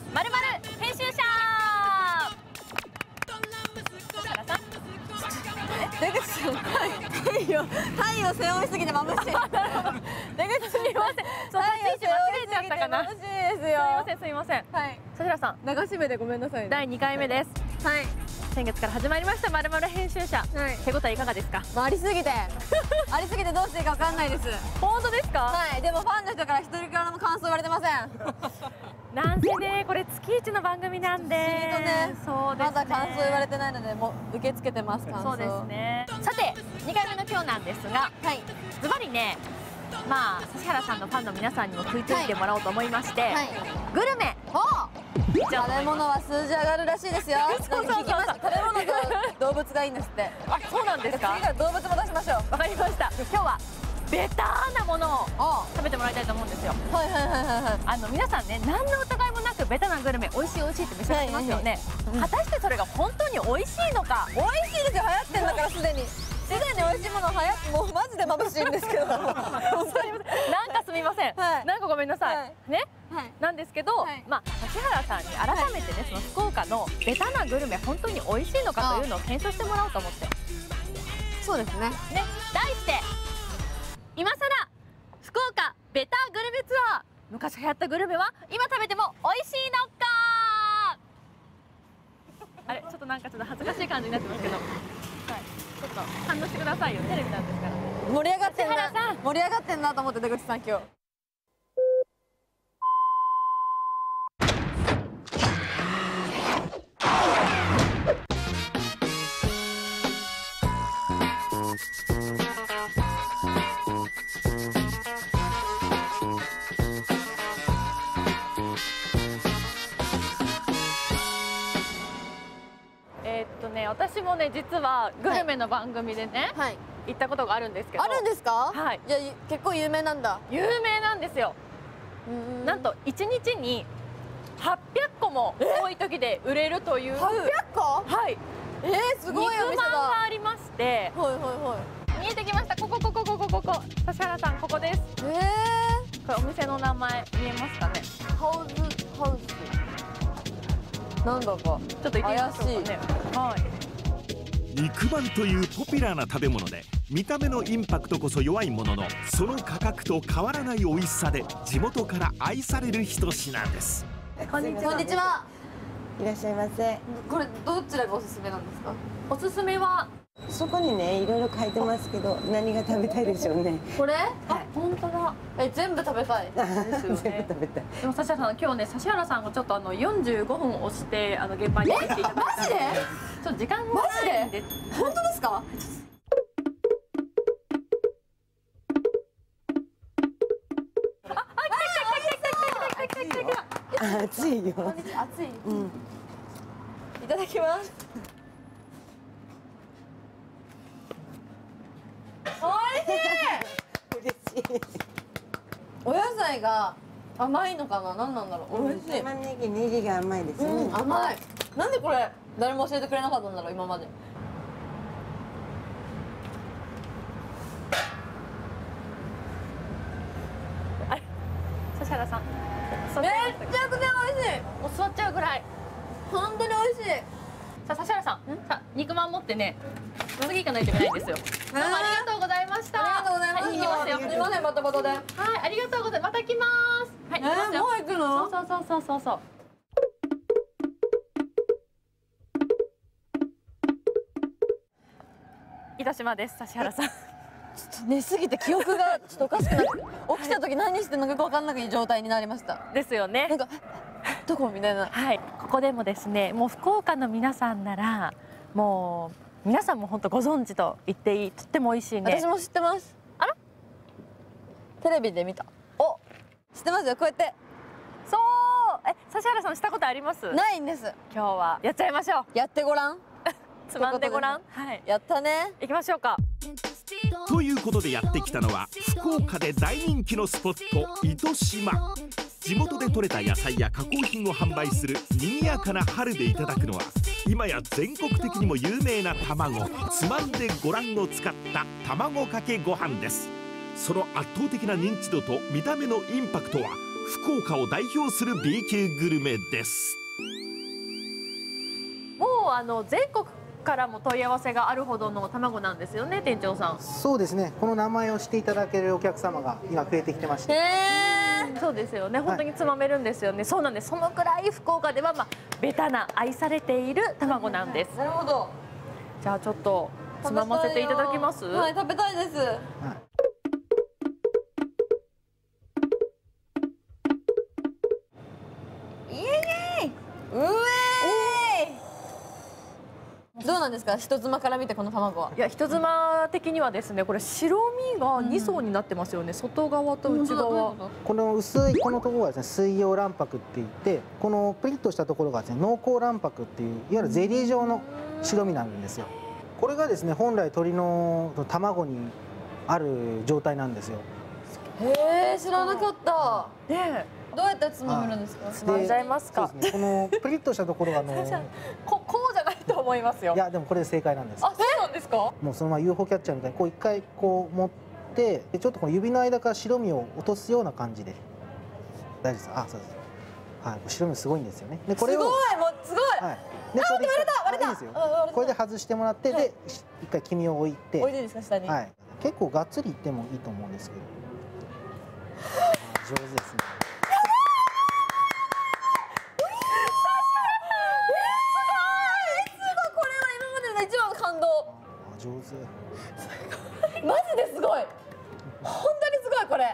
まるまる編集者。 出口さん、太陽背負いすぎて眩しい。 出口すみません。そう、立ち位置間違えちゃったかな。 眩しいですよ。 すみません。 はい。 指原さん、 流し目でごめんなさいね。 第2回目です。 はい。 先月から始まりましたまるまる編集者。手応えいかがですか？ ありすぎてどうしていいかわかんないです。 本当ですか？ はい。でもファンの人から一人からも感想言われてません。 なんせね、これ月1の番組なんで。 ね。 そうですね。 まだ感想言われてないので、もう受け付けてます。感想。 そうですね。さて、2回目の今日なんですが、ズバリね、まあ指原さんのファンの皆さんにも食いついてもらおうと思いまして、グルメ。 食べ物は数字上がるらしいですよ。聞きました。食べ物と動物がいいんですって。 あ、そうなんですか？ 次から動物も出しましょう。 わかりました。今日はベターなものを食べてもらいたいと思うんですよ。皆さんね、何の疑いもなくベタなグルメ、美味しい美味しいって召し上がってますよね。果たしてそれが本当に美味しいのか。 美味しいですよ。流行ってんだからすでに。美味しいもの流行って、もうマジで眩しいんですけど。本当になんかすみません。なんかごめんなさい。ね。なんですけど、まあ指原さんに改めてね、その福岡のベタなグルメ本当に美味しいのかというのを検証してもらおうと思って。 そうですね。 ね。題して今さら福岡ベタグルメツアー。昔流行ったグルメは今食べても美味しいのか。あれ、ちょっとなんかちょっと恥ずかしい感じになってますけど。はい。ちょっと反応してくださいよ。テレビなんですから。 盛り上がってんな。盛り上がってんなと思って出口さん今日。 私もね、実はグルメの番組でね、行ったことがあるんですけど。 あるんですか？ はい。 じゃあ結構有名なんだ。 有名なんですよ。なんと1日に800個も多い時で売れるという。 800個？ はい。 すごいお店だ。 肉まんがありまして。見えてきました。ここ。指原さん、ここです。これお店の名前見えますかね？ ハウス。なんだかちょっと怪しいね。はい。 肉まんというポピュラーな食べ物で、見た目のインパクトこそ弱いものの、その価格と変わらない美味しさで地元から愛される一品です。 こんにちは。 いらっしゃいませ。 これどちらがおすすめなんですか？ おすすめはそこにね、いろいろ書いてますけど、何が食べたいでしょうね。 これ？ あ、本当だ。 全部食べたい。 全部食べたい。 でも指原さん、今日ね、指原さんがちょっと45分押して現場に行っていただいたので。 マジで？ ちょっと時間がないんで。 本当ですか？ 暑いよ。 暑い。いただきます。 嬉しい。 お野菜が甘いのかな、何なんだろう。美味しい。 玉ねぎ、ネギが甘いですね。 甘い。なんでこれ誰も教えてくれなかったんだろう、今まで。 あれ、指原さん。 めっちゃくちゃ美味しい。 もう座っちゃうぐらい。 本当に美味しい。 さあ、指原さん、肉まん持ってね、次行かないといけないんですよ。どうもありがとうございました。 ありがとうございます。 行きますよ。 すみません、バタバタで。はい、 ありがとうございます。また来ます。はい、行きますよ。 もう行くの？ そう。糸島です、指原さん。 ちょっと寝すぎて記憶がちょっとおかしくなって、起きた時何してんのかよく分かんない状態になりました。 ですよね。 なんかどこみたいな。 はい、ここでもですね、もう福岡の皆さんならもう皆さんも本当ご存知と言っていい、とっても美味しいね。 私も知ってます。 あら？ テレビで見た。お、知ってますよ。こうやって。 そう。指原さんしたことあります？ ないんです。 今日はやっちゃいましょう。 やってごらん。 つまんでごらん。はい。 やったね。 行きましょうか。 ということでやってきたのは福岡で大人気のスポット、糸島。地元で採れた野菜や加工品を販売する賑やかな春でいただくのは、今や全国的にも有名な卵、つまんでごらんを使った卵かけご飯です。その圧倒的な認知度と見た目のインパクトは福岡を代表する B 級グルメです。 もう全国からも問い合わせがあるほどの卵なんですよね、店長さん。 そうですね、この名前を知っていただけるお客様が今増えてきてまして、 そうですよね、本当につまめるんですよね。そうなんです。そのくらい福岡ではベタな愛されている卵なんです。 なるほど。 じゃあちょっとつまませていただきます。 はい、食べたいです。イエーイ。うえーい。どうなんですか、人妻から見てこの卵は。 いや、人妻的にはですね、これ白身が2層になってますよね、外側と内側。 この薄いこのところがですね、水溶卵白って言って、このプリッとしたところがですね、濃厚卵白っていう、いわゆるゼリー状の白身なんですよ。これがですね、本来鶏の卵にある状態なんですよ。 へえ、知らなかった。 ねどうやってつまめるんですか。 つまんじゃいますか。 そうですね、このプリッとしたところがこうじゃないと思いますよ。 いやでもこれで正解なんです。 あ、そうなんですか。 もうそのまま UFO キャッチャーみたいにこう一回こう持ってでちょっとこの指の間から白身を落とすような感じで大丈夫です。あ、そうです。はい、白身すごいんですよね。でこれをすごい、もうすごい。 はい。でこれで割れた。いいですよ。これで外してもらって、で一回黄身を置いて。 置いていいですか、下に。 はい。結構がっつりいってもいいと思うんですけど。上手ですね。 一番の感動。 上手。 マジですごい。本当にすごいこれ。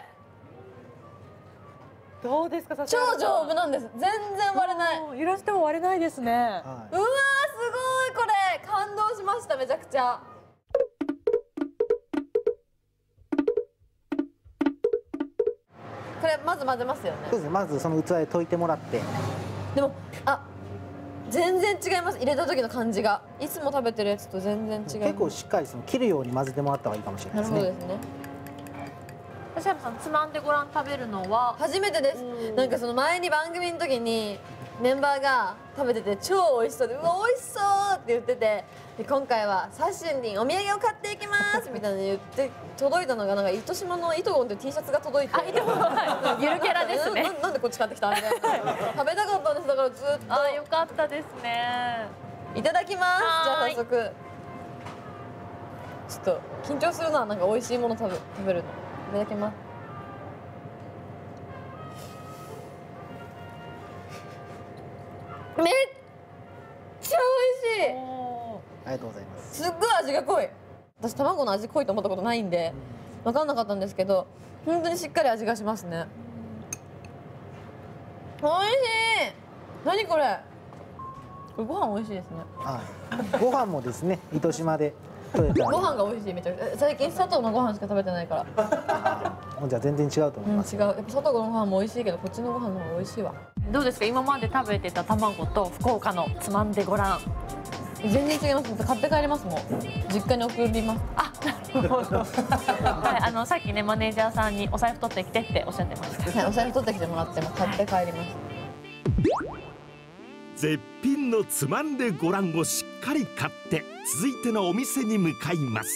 どうですか。 超丈夫なんです。全然割れない。 揺らしても割れないですね。 うわー、すごいこれ。感動しました、めちゃくちゃ。これまず混ぜますよね。 そうですね。まずその器で溶いてもらって。 でも全然違います。入れた時の感じがいつも食べてるやつと全然違います。 結構しっかり切るように混ぜてもらった方がいいかもしれないですね。 なるほどですね。 指原さん、つまんでご覧食べるのは初めてです。なんかその前に番組の時にメンバーが食べてて超美味しそうで、うわ美味しそうって言ってて、で今回はサッシンにお土産を買っていきますみたいな言って届いたのがなんか糸島のイトゴンっていう T シャツが届いて、 ゆるキャラですね。 なんでこっち買ってきたみたいな。食べたかったんです。だからずっと。 あ、よかったですね。 いただきます。じゃあ早速。ちょっと緊張するな、なんか美味しいもの食べるの。いただきます。めっちゃ美味しい。 ありがとうございます。 すっごい味が濃い。私卵の味濃いと思ったことないんで分かんなかったんですけど、本当にしっかり味がしますね。美味しい。何これ。これご飯美味しいですね。 ご飯もですね、糸島で取れた。 ご飯が美味しい。めちゃくちゃ。最近佐藤のご飯しか食べてないから。 じゃあ全然違うと思います。 違う。やっぱ佐藤のご飯も美味しいけど、こっちのご飯の方が美味しいわ。 どうですか、今まで食べてた卵と福岡のつまんでごらん。 全然違います。買って帰りますもん。実家に送ります。 あ、なるほど。はい、さっきね、マネージャーさんにお財布取ってきてっておっしゃってました。 はい、お財布取ってきてもらっても買って帰ります。 絶品のつまんでごらんをしっかり買って続いてのお店に向かいます。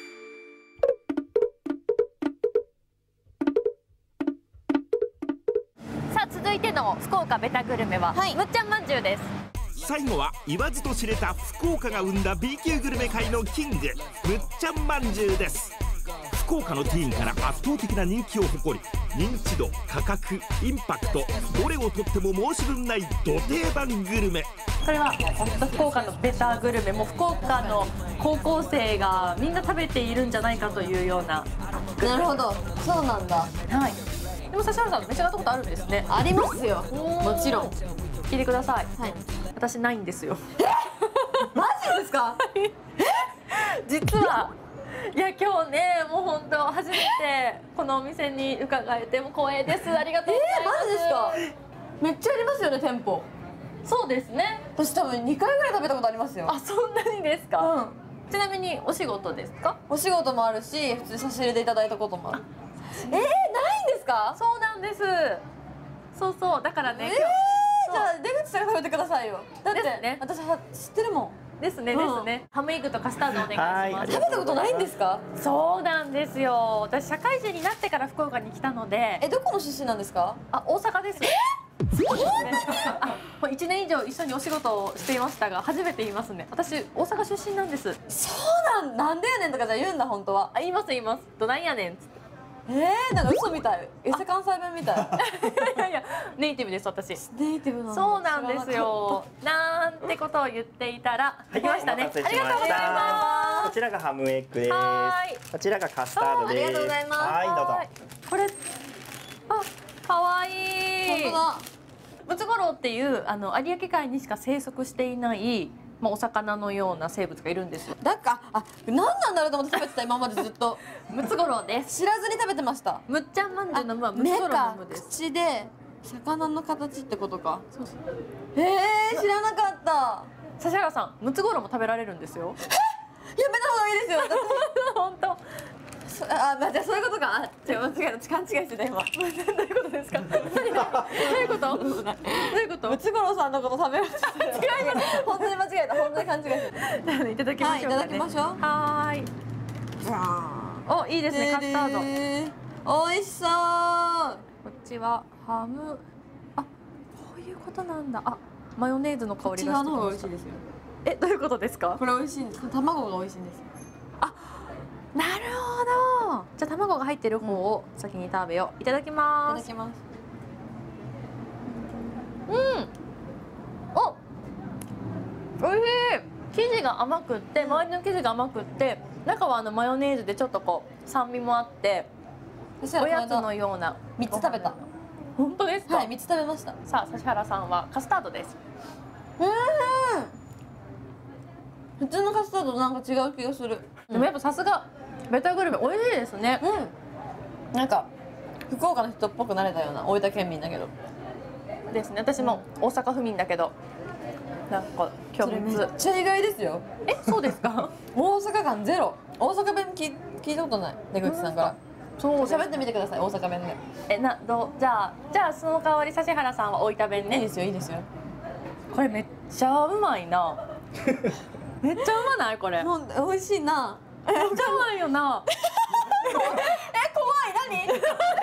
さあ、続いての福岡ベタグルメは、むっちゃんまんじゅうです。 最後は言わずと知れた福岡が生んだ B 級グルメ界のキング、むっちゃんまんじゅうです。福岡のティーンから圧倒的な人気を誇り、認知度、価格、インパクト、どれをとっても申し分ないド定番グルメ。 これは本当福岡のベタグルメ、もう福岡の高校生がみんな食べているんじゃないかというような。 なるほど、そうなんだ。 はい。でも指原さん、召し上がったことあるんですね。 ありますよ。もちろん。 聞いてください。 はい。 私ないんですよ。 マジですか？ 実はいや、今日ね、もう本当初めてこのお店に伺えても光栄です。ありがとうございます。 マジですか？めっちゃありますよね、店舗。 そうですね。 私多分2回ぐらい食べたことありますよ。 あ、そんなにですか？ちなみにお仕事ですか？ お仕事もあるし、普通に差し入れでいただいたこともある。ないんですか？ そうなんです。そうそう、だからね。 じゃあ出口さんが食べてくださいよ。だって、 ですね、 私知ってるもん。 ですねですね。ハムエッグとカスタードお願いします。 食べたことないんですか？ そうなんですよ。私社会人になってから福岡に来たので。 どこの出身なんですか？ あ、大阪です。そうですね。あ、もう1年以上一緒にお仕事をしていましたが、初めて言いますね。私大阪出身なんです。 そうなんでやねんとかじゃ言うんだ本当は。 あ、言います言います。どないやねんっつって。 なんか嘘みたい。エセ関西弁みたい。 いやいやネイティブです私。 ネイティブなんだ。 そうなんですよ。なんてことを言っていたらできましたね。ありがとうございます。 こちらがハムエッグです。こちらがカスタードです。 ありがとうございます。 はい、どうぞ。 これ、あ、可愛い。 本当だ。 ムツゴロウっていう有明海にしか生息していない、お魚のような生物がいるんですよ。 何なんだろうと思って食べてた今までずっと。 ムツゴロウです。 知らずに食べてました。 むっちゃんまんじゅうのむはムツゴロウのむです。 口で魚の形ってことか。そうそう。知らなかった。 指原さん、ムツゴロウも食べられるんですよ。 やめた方がいいですよ。 本当。 じゃあそういうことか。 違う間違えた、勘違いしてた今。どういうことですか。どういうこと。どういうこと。 ムツゴロウさんのこと食べる。違います。本当に間違えた。本当に勘違いしてた。 いただきましょうかね。 いただきましょう。 はーい。お、いいですね、カスタード。 美味しそう。 こっちはハム。あ、こういうことなんだ。あ、マヨネーズの香りがしてきました。 こっち側の方が美味しいですよ。 どういうことですか。 これ美味しいんです。卵が美味しいんです。 なるほど。じゃあ卵が入ってる方を先に食べよう。いただきます。 いただきます。 お、おいしい。生地が甘くって、周りの生地が甘くって、中はマヨネーズでちょっとこう酸味もあって、おやつのような。 3つ食べた。 本当ですか。 はい、3つ食べました。 さあ、指原さんはカスタードです。 普通のカスタードとなんか違う気がする。 でもやっぱさすがベタグルメ、美味しいですね。 なんか福岡の人っぽくなれたような。大分県民だけどですね。私も大阪府民だけど、なんか今日めっちゃ意外ですよ。 そうですか。 大阪感ゼロ。大阪弁聞いたことない。出口さんから。 そう喋ってみてください。大阪弁で。 じゃあその代わり指原さんは大分弁ね。 いいですよいいですよ。 これめっちゃうまいな。めっちゃうまないこれ。 美味しいな。 めっちゃうまいよな。 怖い。何？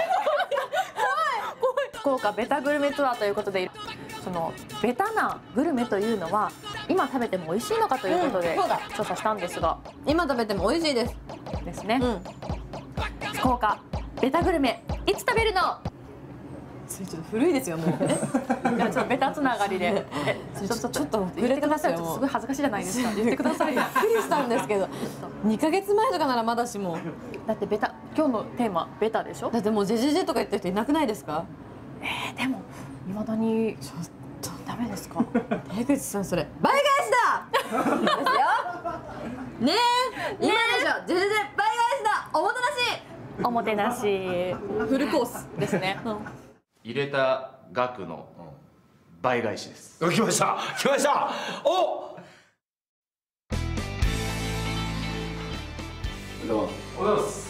福岡ベタグルメツアーということで、そのベタなグルメというのは今食べても美味しいのかということで調査したんですが、 今食べても美味しいです。 ですね。福岡ベタグルメいつ食べるの？ ちょっと古いですよもう。 ちょっとベタつながりでちょっと言ってください。すごい恥ずかしいじゃないですか。言ってくださいよ。 びっくりしたんですけど、2ヶ月前とかならまだしも。 だってベタ、今日のテーマベタでしょ。 だってもうジェジェジェとか言ってる人いなくないですか？ でも未だにちょっとダメですか。 江口さんそれ倍返しだ。ですよ。ねえ、今でしょ。ジェジェジェ倍返しだ。おもてなし。 おもてなしフルコースですね。 入れた額の倍返しです。 来ました来ました。おおはようございます。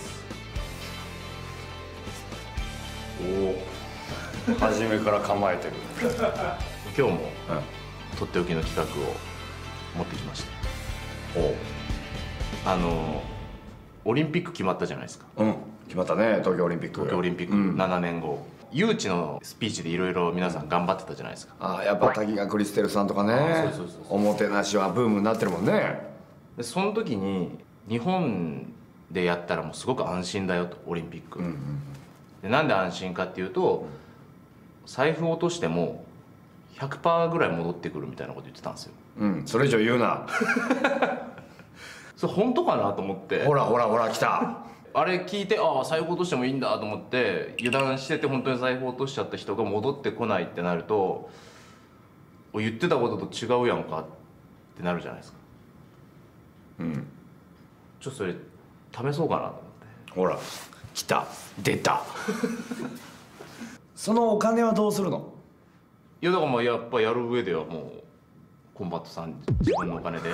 お初めから構えてる。 今日も、とっておきの企画を持ってきました。オリンピック決まったじゃないですか。 決まったね。東京オリンピック。 東京オリンピック7年後。誘致のスピーチでいろいろ皆さん頑張ってたじゃないですか。 やっぱ滝川クリステルさんとかね。おもてなしはブームになってるもんね。 でその時に日本でやったらもうすごく安心だよと、オリンピック。でなんで安心かっていうと、財布落としても 100% ぐらい戻ってくるみたいなこと言ってたんですよ。 それ以上言うな。 それ本当かなと思って。 ほらほらほら来た。 あれ聞いて、財布落としてもいいんだと思って油断してて、本当に財布落としちゃった人が戻ってこないってなると、言ってたことと違うやんかってなるじゃないですか。ちょっとそれ試そうかなと思って。 ほら来た、出た。そのお金はどうするの？ いやだからやっぱやる上ではもうコンバットさん自分のお金で。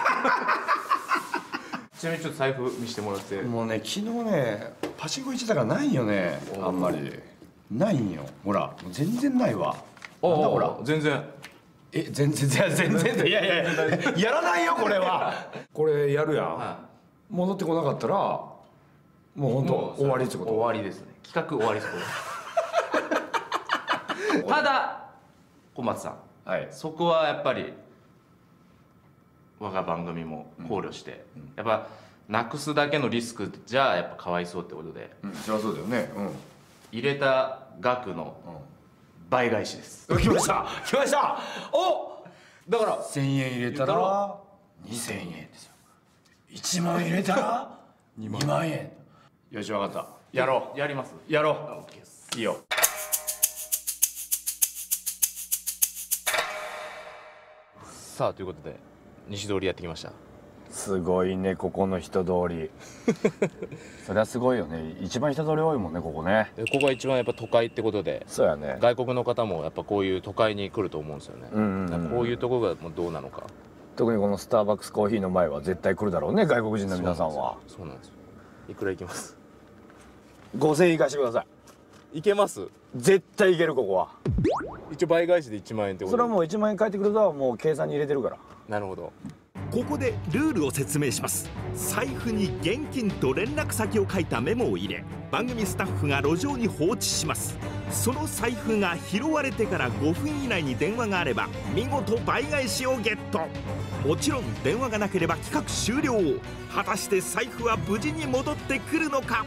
ちなみにちょっと財布見せてもらって。 もうね、昨日ねパチンコ行ってたからないよね。あんまりないんよ。ほら全然ないわ。なんだほら。 全然全然いややらないよこれは。これやるやん。戻ってこなかったらもう本当終わりってこと。 終わりですね。企画終わりですこれ。ただ小松さん、そこはやっぱり我が番組も考慮して、やっぱなくすだけのリスクじゃやっぱかわいそうってことで、 そりゃそうだよね。 入れた額の倍返しです。 来ましたお、だから1000円入れたら2000円ですよ。1万入れたら2万円。よし、分かった。やろう。 やります。 やろう。いいよ。 さあということで西通りやってきました。 すごいね、ここの人通り。そりゃすごいよね。一番人通り多いもんね、ここね。 ここが一番やっぱ都会ってことで、 そうやね。 外国の方もやっぱこういう都会に来ると思うんですよね。こういうところがもうどうなのか。 特にこのスターバックスコーヒーの前は絶対来るだろうね、外国人の皆さんは。 そうなんですよ。いくらいきます？ 5000円いかしてください。いけます？ 絶対いける、ここは。 一応倍返しで1万円ってことで。 それはもう1万円返ってくるとはもう計算に入れてるから。 なるほど。 ここでルールを説明します。財布に現金と連絡先を書いたメモを入れ、番組スタッフが路上に放置します。その財布が拾われてから5分以内に電話があれば見事倍返しをゲット。もちろん電話がなければ企画終了。果たして財布は無事に戻ってくるのか。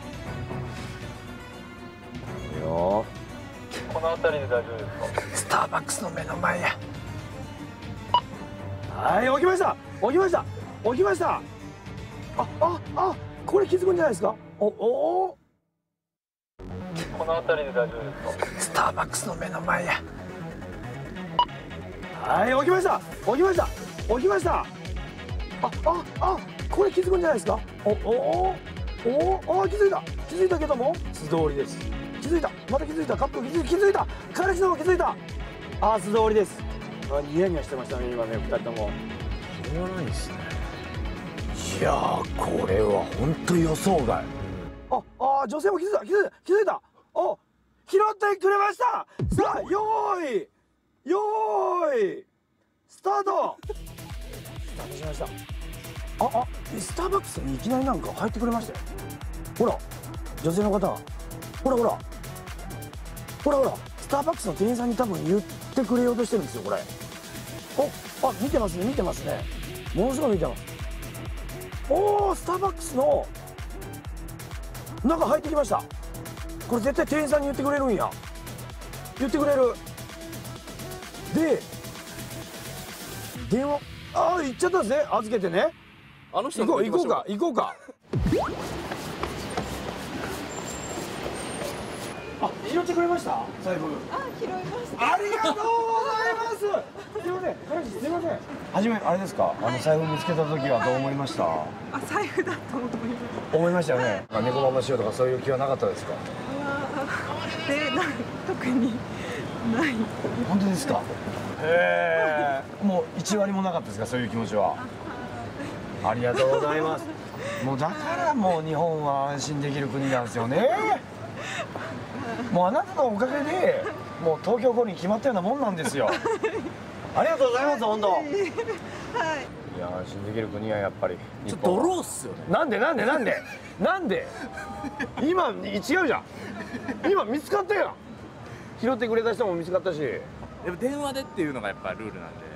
いいよ。 この辺りで大丈夫ですか？ スターバックスの目の前や。はい、起きました。これ気づくんじゃないですか。 この辺りで大丈夫ですか？ スターバックスの目の前や。はい、起きました。これ気づくんじゃないですか。気づいたけども素通りです。気づいた、カップ気づいた、彼氏の方気づいた。素通りです。ニヤニヤしてましたね、今ね、2人とも。しょうがないですね。いやー、これは本当予想外。女性も気づいた。拾ってくれました。さあ、よーいスタートしました。スターバックスにいきなりなんか入ってくれましたよ。ほら、女性の方がほらスターバックスの店員さんに多分言ってくれようとしてるんですよ、これ。見てますね。ものすごい見てます。スターバックスの中入ってきました。これ絶対店員さんに言ってくれるんや。言ってくれる。で電話行っちゃったんですね。預けてね。 あの人行こうか。拾ってくれました？財布。拾いました。ありがとうございます。すいません、彼氏すいません。はじめあれですか。財布見つけた時はどう思いました？ 財布だと思います。 思いましたよね。猫まましようとかそういう気はなかったですか？ 特にない。 本当ですか？もう1割もなかったですか、そういう気持ちは。ありがとうございます。もうだからもう日本は安心できる国なんですよね。もうあなたのおかげでもう東京五輪決まったようなもんなんですよ。ありがとうございます、本当。はい。いや、安心できる国はやっぱりちょっとドローっすよね。 なんで今違うじゃん。今見つかったやん。拾ってくれた人も見つかったし。 でも電話でっていうのがやっぱルールなんで。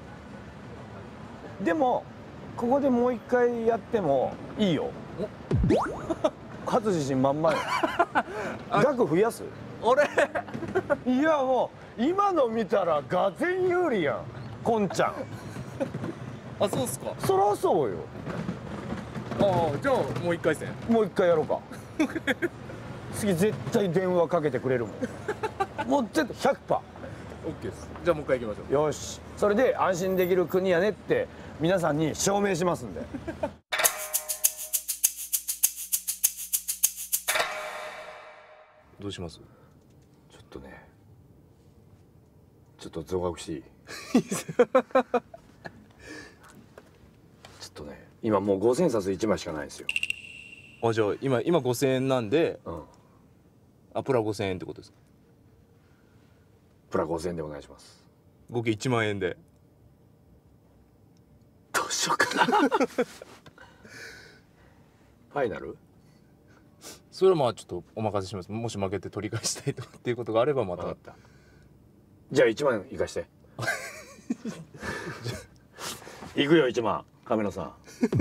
でもここでもう一回やってもいいよ。勝つ自信満々よ。額増やす？いや、もう今の見たらがぜん有利やん、こんちゃん。 そうっすか。 そらそうよ。 じゃあもう一回戦。 もう一回やろうか。次絶対電話かけてくれるもん。もう絶対 100%。 オッケーです。じゃあもう一回行きましょう。 よし、それで安心できる国やねって皆さんに証明しますんで。 どうします？ ちょっとね、ちょっと増額していい？ちょっとね、今もう5000冊1枚しかないんですよ。 じゃあ今5000円なんで、プラ5000円ってことですか？ プラ5000円でお願いします。 合計1万円で。 どうしようかな。ファイナル？ それはまあちょっとお任せします。もし負けて取り返したいとっていうことがあればまた。 じゃあ1万円いかして。いくよ1万。亀野さん。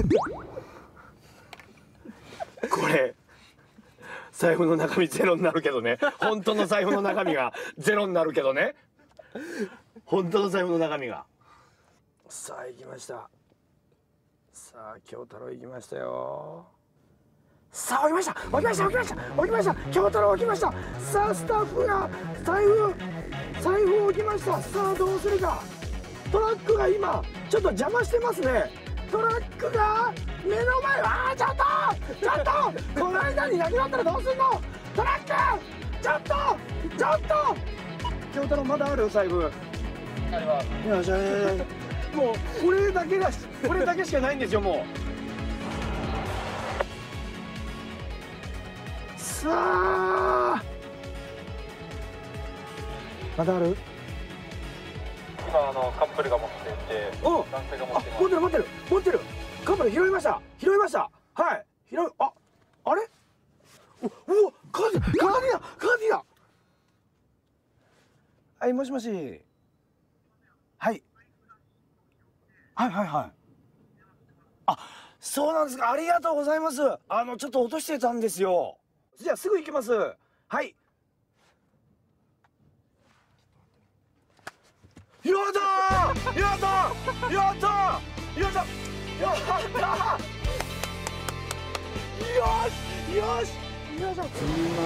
これ財布の中身ゼロになるけどね。本当の財布の中身がゼロになるけどね。本当の財布の中身が。さあ行きました。さあ京太郎行きましたよ。さあ起きました起きました起きました起きました京太郎起きました。さあスタッフが財布起きました。さあどうするか。トラックが今ちょっと邪魔してますね。トラックが目の前。ああちょっとこの間になくなったらどうすんの。トラックちょっと京太郎まだある財布。あります。いやじゃあもうこれだけしかないんですよもう。さあまだある。 今カップルが持っていて、男性が持っています。 持ってるカップル拾いました。はいあれおカーディだ。はいもしもし。はいあ、そうなんですか。ありがとうございます。ちょっと落としてたんですよ。じゃあすぐ行きます。はい。やったよしすみません。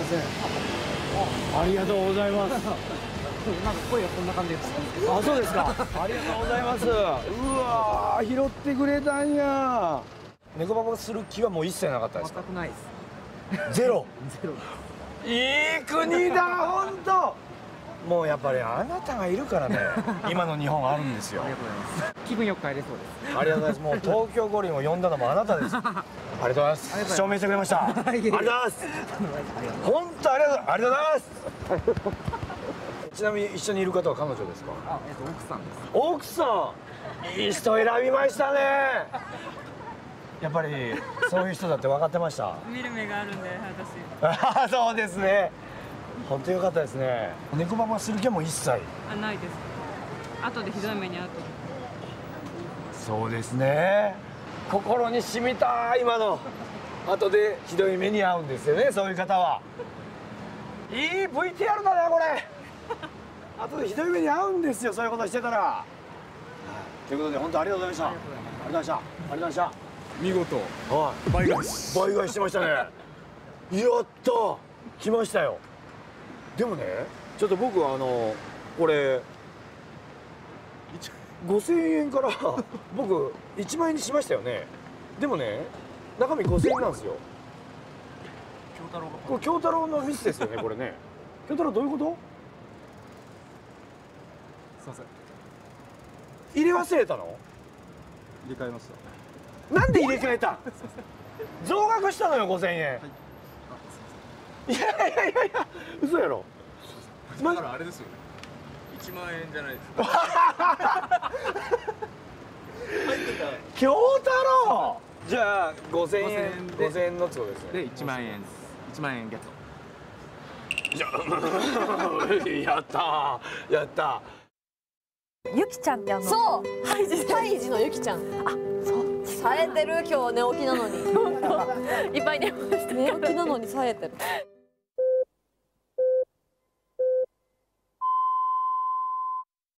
ありがとうございます。なんか声がこんな感じです。あ、そうですか。ありがとうございます。うわー、拾ってくれたんや。猫ババする気はもう一切なかったですか。全くないです。ゼロ。いい国だ、本当。もうやっぱりあなたがいるからね、今の日本あるんですよ。ありがとうございます。気分よく帰れそうです。ありがとうございます。もう東京五輪を呼んだのもあなたです。ありがとうございます。証明してくれました。ありがとうございます。本当ありがとうございます。ちなみに一緒にいる方は彼女ですか。奥さんです。奥さん、いい人選びましたね。やっぱりそういう人だって分かってました。 見る目があるんで私。そうですね。本当良かったですね。猫ババする気はもう一切ないです。後でひどい目に遭うと。 そうですね。心に染みた今の。後でひどい目に遭うんですよね、そういう方は。いい VTR だねこれ。後でひどい目に遭うんですよ、そういうことしてたら。ということで本当ありがとうございました。ありがとうございました。見事、はい、倍返しましたね。やった来ましたよ。でもね、ちょっと僕これ5000円から僕1万円にしましたよね。でもね、中身5000円なんですよ。これ京太郎のミスですよね、これね。京太郎どういうこと？すいません。入れ忘れたの？入れ替えました。なんで入れ替えた？増額したのよ、5000円。はい、いや嘘やろ。だからあれですよね。1万円じゃないですか。京太郎。じゃあ5000円の都合ですね。で1万円ゲット。やったゆきちゃんってそうハイジのゆきちゃん。あ、そう冴えてる今日寝起きなのに。 いっぱい寝ました。 寝起きなのに冴えてる。